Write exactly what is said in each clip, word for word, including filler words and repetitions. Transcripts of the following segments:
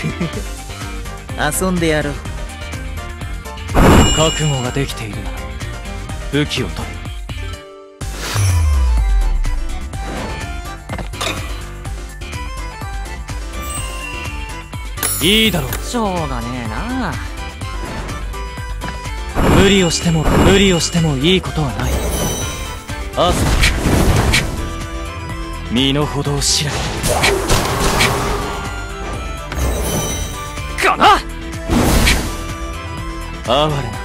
遊んでやろう。 覚悟ができているなら武器を取れ。いいだろう。 しょうがねえな。 無理をしても無理をしてもいいことはない。あ身の程を知れ。かな哀れな。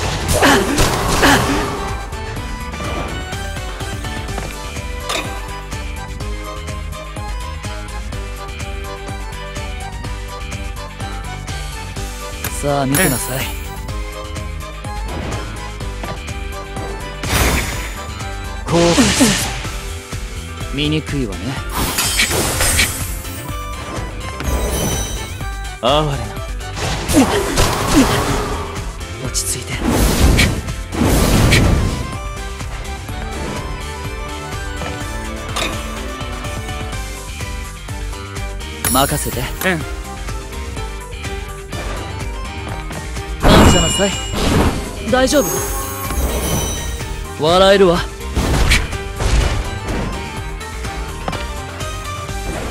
さあ見てなさい。 後悔する。 醜いわね。 哀れな。 落ち着いて。任せて。 うん。 感謝なさい。大丈夫？笑えるわ。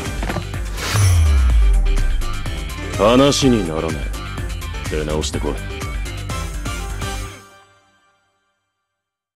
話にならない。出直してこい。